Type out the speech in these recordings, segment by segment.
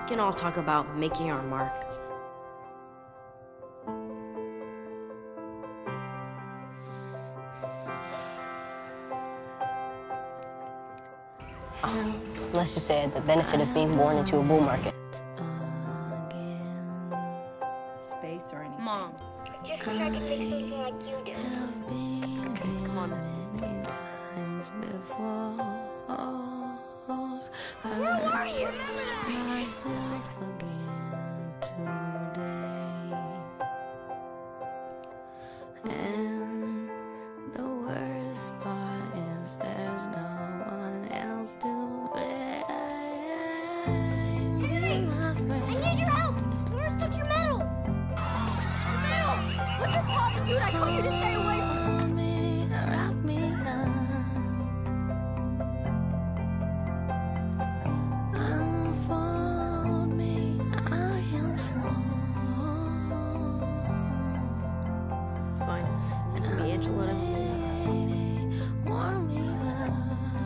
We can all talk about making our mark. Let's just say I had the benefit of being born into a bull market. Space or anything. Mom. Just wish I could pick something like you do. Okay, come on then. Where are you? And the worst part is there's no one else to blame. Hey, I need your help. Where's took your medal? Your medal! What's your problem, dude? I told you to stay away from him. Hold me, wrap me up. Unfold me, I am small. It's fine. It can be Angelina. Warm me up.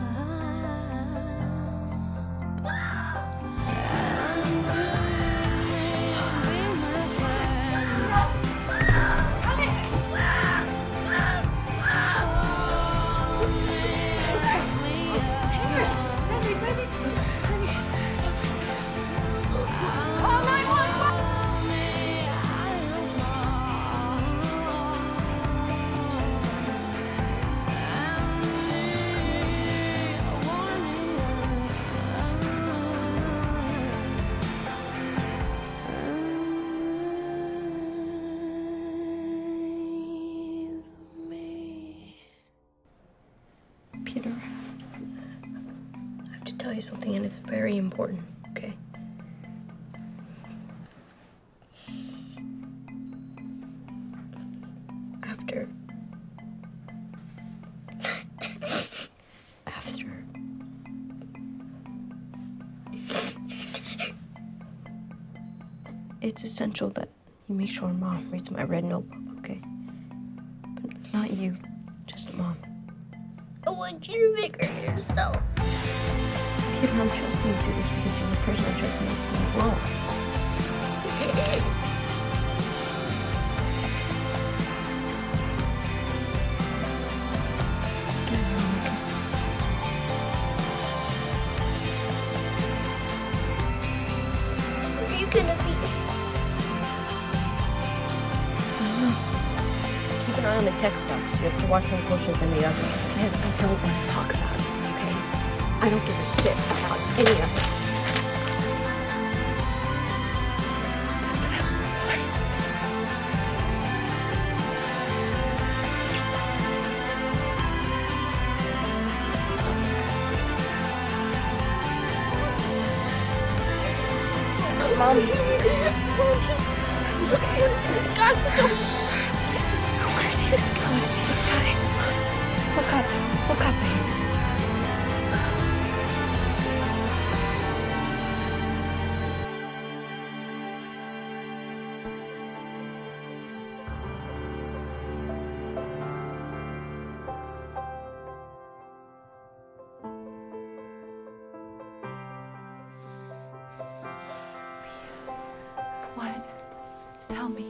Peter, I have to tell you something, and it's very important, okay? After it's essential that you make sure Mom reads my red notebook, okay? But not you, just Mom. I want you to make her yourself. Peter, I'm trusting you to do this because you're the person I trust most in the world. Where are you gonna be? Keep an eye on the tech stocks. You have to watch them closer than the others. I said I don't want to talk about it, okay? I don't give a shit about any of it. Mom, It's okay. This guy was so... I want to see this guy. I want to see this guy. Look up, babe. What? Tell me.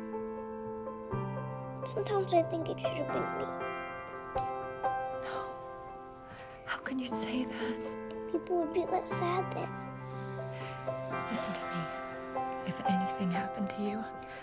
Sometimes I think it should have been me. No. How can you say that? People would be less sad then. Listen to me. If anything happened to you,